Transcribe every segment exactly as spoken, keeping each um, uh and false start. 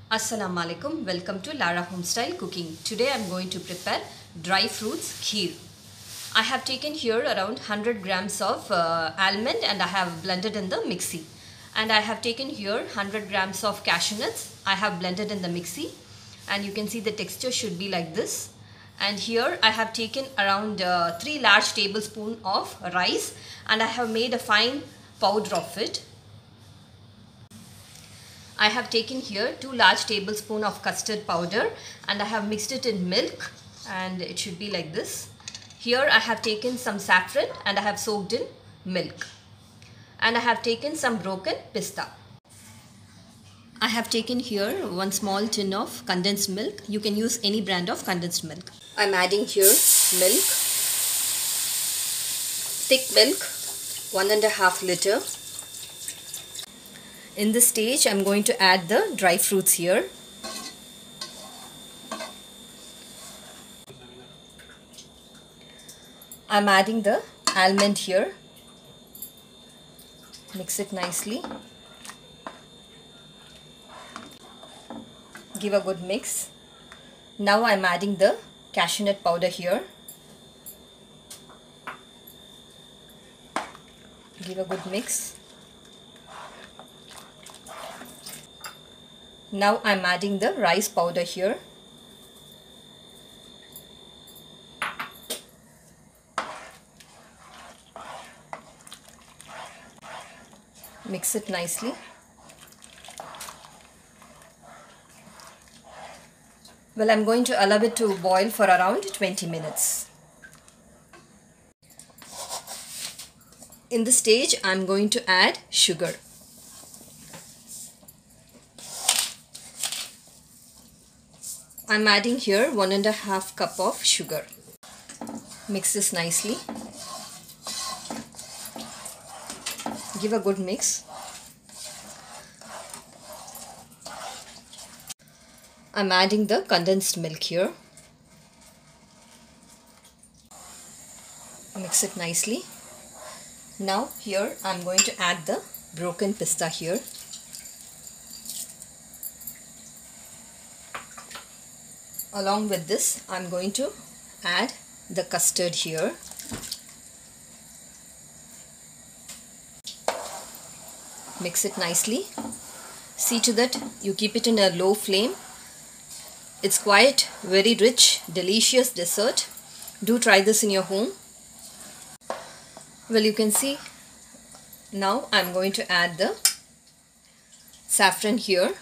Assalamu alaikum. Welcome to Lara Homestyle Cooking. Today I am going to prepare dry fruits kheer. I have taken here around one hundred grams of uh, almond and I have blended in the mixie. And I have taken here one hundred grams of cashew nuts. I have blended in the mixie. And you can see the texture should be like this. And here I have taken around uh, three large tablespoons of rice and I have made a fine powder of it. I have taken here two large tablespoons of custard powder and I have mixed it in milk and it should be like this. Here I have taken some saffron and I have soaked in milk. And I have taken some broken pista. I have taken here one small tin of condensed milk. You can use any brand of condensed milk. I am adding here milk, thick milk, one and a half liter. In this stage, I am going to add the dry fruits here. I am adding the almond here. Mix it nicely. Give a good mix. Now I am adding the cashew nut powder here. Give a good mix. Now I am adding the rice powder here. Mix it nicely. Well, I am going to allow it to boil for around twenty minutes. In this stage, I am going to add sugar. I am adding here one and a half cup of sugar. Mix this nicely. Give a good mix. I am adding the condensed milk here. Mix it nicely. Now here I am going to add the broken pista here. Along with this, I am going to add the custard here. Mix it nicely. See to that you keep it in a low flame. It's quite very rich, delicious dessert. Do try this in your home. Well, you can see now I am going to add the saffron here.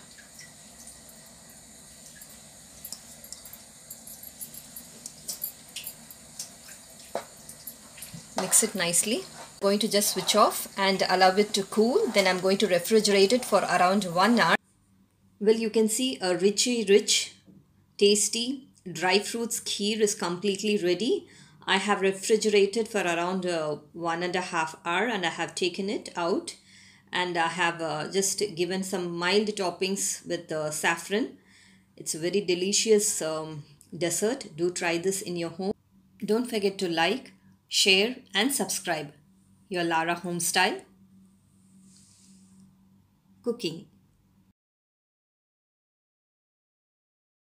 Mix it nicely. I'm going to just switch off and allow it to cool. Then I'm going to refrigerate it for around one hour. Well, you can see a richy rich, tasty dry fruits kheer is completely ready. I have refrigerated for around uh, one and a half hour and I have taken it out. And I have uh, just given some mild toppings with uh, saffron. It's a very delicious um, dessert. Do try this in your home. Don't forget to like, share and subscribe. Your Lara Homestyle Cooking.